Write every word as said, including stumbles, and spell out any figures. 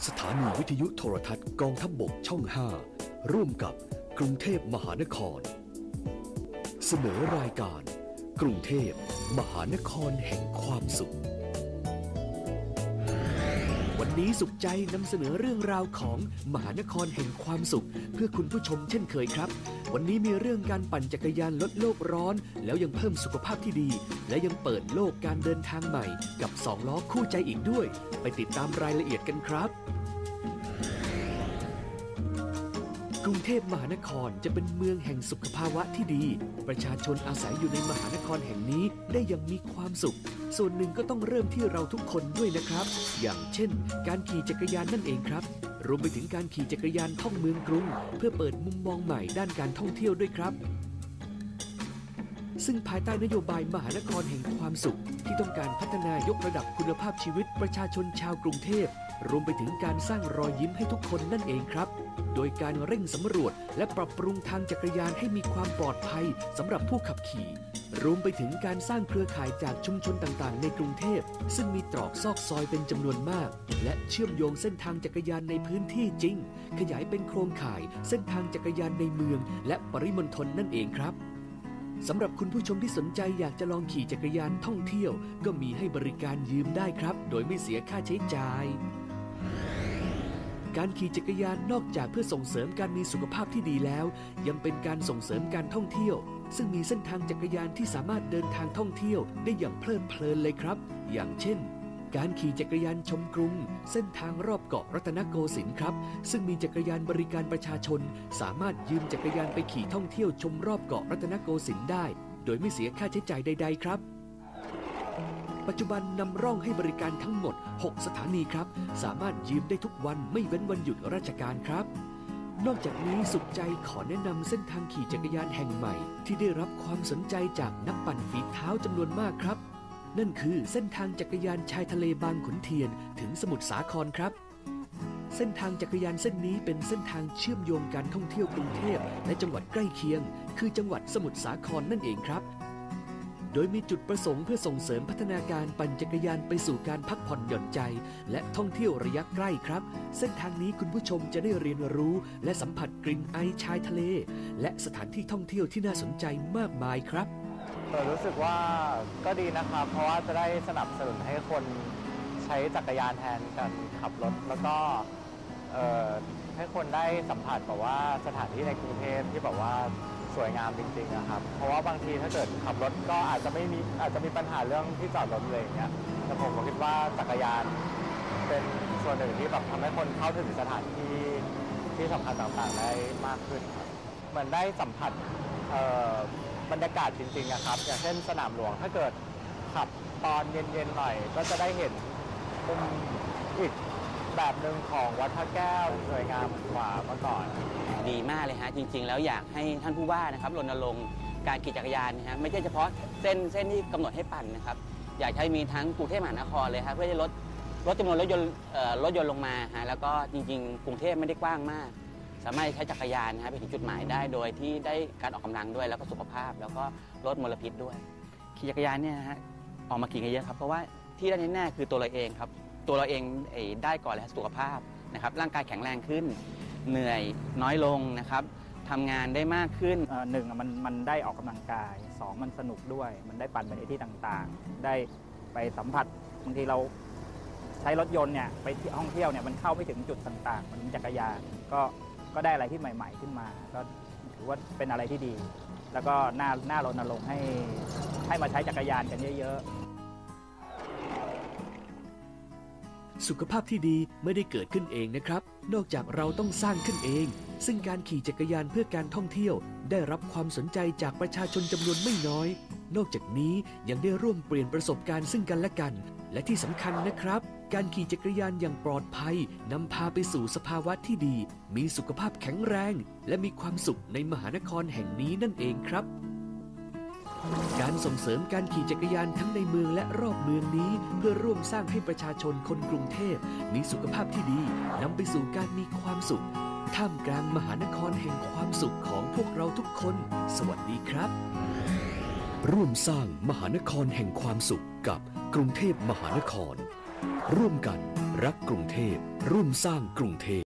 สถานีวิทยุโทรทัศน์กองทัพบกช่องห้าร่วมกับกรุงเทพมหานครเสนอรายการกรุงเทพมหานครแห่งความสุขวันนี้สุขใจนำเสนอเรื่องราวของมหานครแห่งความสุขเพื่อคุณผู้ชมเช่นเคยครับวันนี้มีเรื่องการปั่นจักรยานลดโลกร้อนแล้วยังเพิ่มสุขภาพที่ดีและยังเปิดโลกการเดินทางใหม่กับสองล้อคู่ใจอีกด้วยไปติดตามรายละเอียดกันครับกรุงเทพมหานครจะเป็นเมืองแห่งสุขภาวะที่ดีประชาชนอาศัยอยู่ในมหานครแห่งนี้ได้อย่างมีความสุขส่วนหนึ่งก็ต้องเริ่มที่เราทุกคนด้วยนะครับอย่างเช่นการขี่จักรยานนั่นเองครับรวมไปถึงการขี่จักรยานท่องเมืองกรุงเพื่อเปิดมุมมองใหม่ด้านการท่องเที่ยวด้วยครับซึ่งภายใต้นโยบายมหานครแห่งความสุขที่ต้องการพัฒนายกระดับคุณภาพชีวิตประชาชนชาวกรุงเทพรวมไปถึงการสร้างรอยยิ้มให้ทุกคนนั่นเองครับโดยการเร่งสำรวจและปรับปรุงทางจักรยานให้มีความปลอดภัยสำหรับผู้ขับขี่รวมไปถึงการสร้างเครือข่ายจากชุมชนต่างๆในกรุงเทพซึ่งมีตรอกซอกซอยเป็นจำนวนมากและเชื่อมโยงเส้นทางจักรยานในพื้นที่จริงขยายเป็นโครงข่ายเส้นทางจักรยานในเมืองและปริมณฑลนั่นเองครับสำหรับคุณผู้ชมที่สนใจอยากจะลองขี่จักรยานท่องเที่ยวก็มีให้บริการยืมได้ครับโดยไม่เสียค่าใช้จ่ายการขี่จักรยานนอกจากเพื่อส่งเสริมการมีสุขภาพที่ดีแล้วยังเป็นการส่งเสริมการท่องเที่ยวซึ่งมีเส้นทางจักรยานที่สามารถเดินทางท่องเที่ยวได้อย่างเพลิดเพลินเลยครับอย่างเช่นการขี่จักรยานชมกรุงเส้นทางรอบเกาะรัตนโกสินทร์ครับซึ่งมีจักรยานบริการประชาชนสามารถยืมจักรยานไปขี่ท่องเที่ยวชมรอบเกาะรัตนโกสินทร์ได้โดยไม่เสียค่าใช้จ่ายใดๆครับปัจจุบันนำร่องให้บริการทั้งหมดหกสถานีครับสามารถยืมได้ทุกวันไม่เว้นวันหยุดราชการครับนอกจากนี้สุขใจขอแนะนำเส้นทางขี่จักรยานแห่งใหม่ที่ได้รับความสนใจจากนักปั่นฝีเท้าจำนวนมากครับนั่นคือเส้นทางจักรยานชายทะเลบางขุนเทียนถึงสมุทรสาครครับเส้นทางจักรยานเส้นนี้เป็นเส้นทางเชื่อมโยงการท่องเที่ยวกรุงเทพและจังหวัดใกล้เคียงคือจังหวัดสมุทรสาครนั่นเองครับโดยมีจุดประสงค์เพื่อส่งเสริมพัฒนาการปั่นจักรยานไปสู่การพักผ่อนหย่อนใจและท่องเที่ยวระยะใกล้ครับเส้นทางนี้คุณผู้ชมจะได้เรียนรู้และสัมผัสกลิ่นไอชายทะเลและสถานที่ท่องเที่ยวที่น่าสนใจมากมายครับรู้สึกว่าก็ดีนะครับเพราะว่าจะได้สนับสนุนให้คนใช้จักรยานแทนการขับรถแล้วก็ให้คนได้สัมผัสแบบว่าสถานที่ในกรุงเทพที่แบบว่าสวยงามจริงๆนะครับเพราะว่าบางทีถ้าเกิดขับรถก็อาจจะไม่มีอาจจะมีปัญหาเรื่องที่จอดรถเลยอย่างเงี้ยแต่ผมก็คิดว่าจักรยานเป็นส่วนหนึ่งที่แบบทำให้คนเข้าถึงสถานที่ที่สำคัญต่างๆได้มากขึ้นครับเหมือนได้สัมผัสบรรยากาศจริงๆนะครับอย่างเช่นสนามหลวงถ้าเกิดขับตอนเย็นๆหน่อยก็จะได้เห็นมุมอีกแบบหนึ่งของวัดพระแก้วสวยงามกว่าเมื่อก่อนดีมากเลยฮะจริงๆแล้วอยากให้ท่านผู้ว่านะครับรณรงค์การขี่จักรยานนะฮะไม่ใช่เฉพาะเส้นเส้นที่กำหนดให้ปั่นนะครับอยากให้มีทั้งกรุงเทพมหานครเลยครับเพื่อจะลดลดจำนวนรถยนต์รถยนต์ลงมาฮะแล้วก็จริงๆกรุงเทพไม่ได้กว้างมากสามารถใช้จักรยานนะฮะไปถึงจุดหมายได้โดยที่ได้การออกกำลังด้วยแล้วก็สุขภาพแล้วก็ลดมลพิษด้วยขี่จักรยานเนี่ยฮะออกมาขี่กันเยอะครับเพราะว่าที่ได้แน่ๆคือตัวเราเองครับตัวเราเองได้ก่อนเลยสุขภาพนะครับร่างกายแข็งแรงขึ้นเหนื่อยน้อยลงนะครับทำงานได้มากขึ้นหนึ่งมันมันได้ออกกำลังกายสองมันสนุกด้วยมันได้ปั่นไปในที่ต่างๆได้ไปสัมผัสบางทีเราใช้รถยนต์เนี่ยไปที่ท่องเที่ยวเนี่ยมันเข้าไม่ถึงจุดต่างๆมันจักรยานก็ก็ได้อะไรที่ใหม่ๆขึ้นมาก็ถือว่าเป็นอะไรที่ดีแล้วก็น่าน่ารณรงค์ให้ให้มาใช้จักรยานกันเยอะๆสุขภาพที่ดีไม่ได้เกิดขึ้นเองนะครับนอกจากเราต้องสร้างขึ้นเองซึ่งการขี่จักรยานเพื่อการท่องเที่ยวได้รับความสนใจจากประชาชนจำนวนไม่น้อยนอกจากนี้ยังได้ร่วมเปลี่ยนประสบการณ์ซึ่งกันและกันและที่สำคัญนะครับการขี่จักรยานอย่างปลอดภัยนำพาไปสู่สภาวะที่ดีมีสุขภาพแข็งแรงและมีความสุขในมหานครแห่งนี้นั่นเองครับการส่งเสริมการขี่จักรยานทั้งในเมืองและรอบเมืองนี้เพื่อร่วมสร้างให้ประชาชนคนกรุงเทพมีสุขภาพที่ดีนำไปสู่การมีความสุขท่ามกลางมหานครแห่งความสุขของพวกเราทุกคนสวัสดีครับร่วมสร้างมหานครแห่งความสุขกับกรุงเทพมหานครร่วมกันรักกรุงเทพร่วมสร้างกรุงเทพ